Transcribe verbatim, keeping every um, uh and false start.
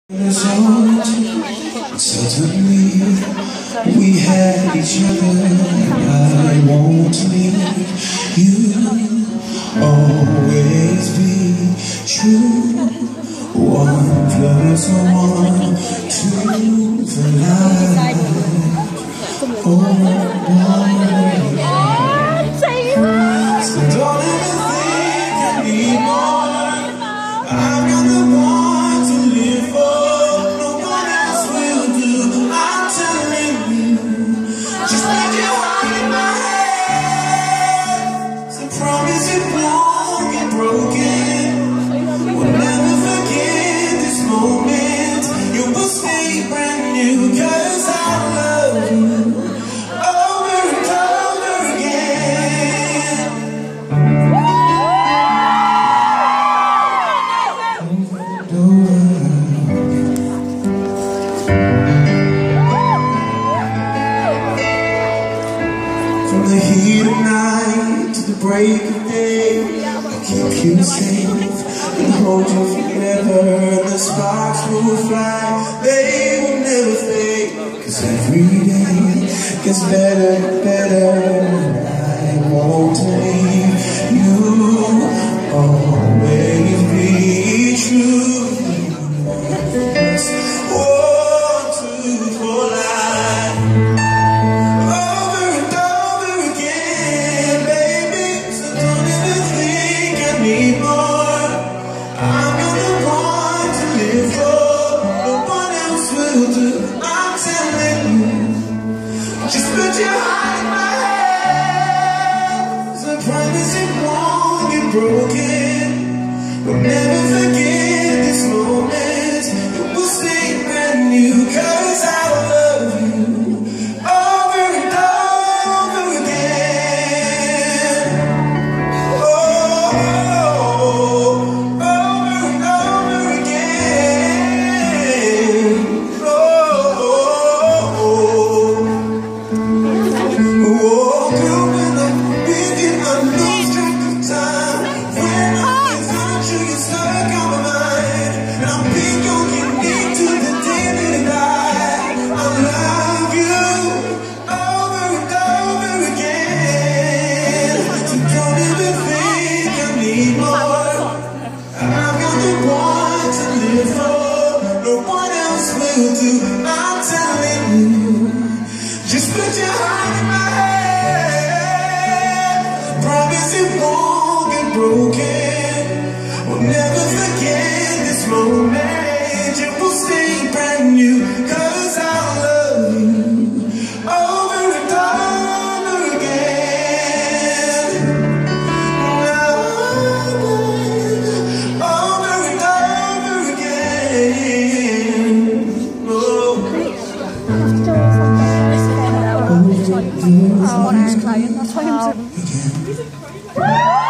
Suddenly we had each other. I won't leave you. Always be true. One plus one, two for life. Oh, so don't ever think I need more. I've got the one to live for. No one else will do. I'm telling you. Just put your heart in my hand. So promise it won't get broken. We'll never forget this moment. You will stay brand new, 'cause I love you. Over and over again. From the heat of night to the break of day, I'll keep you safe and hold you forever. The sparks will fly, they will never fade, 'cause every day gets better and better. I won't leave you. Always be true. One, two, for life. Over and over again, baby. So don't ever think I need more. I'm the one to live for. No one else will do. I'm telling you. Just put your heart in my hands. I promise it won't get broken. We'll never forget this moment. It will stay brand new, 'cause I love you. Over and over again. Oh, over and over again. Oh, oh, girl, when I'm with you, I lose track of time. When I'm without you, you're stuck on my mind. And I'm big on your need to the day that I die. I love you over and over again. So don't ever think I need more. I've got the one to live for. No one else will do. I'm telling you. Just put your heart in my hand. Promise it won't get broken. We'll never forget this moment. It will stay brand new, 'cause I love you. Over and over again. Over and over again. Oh. Oh, next client. That's why I'm so...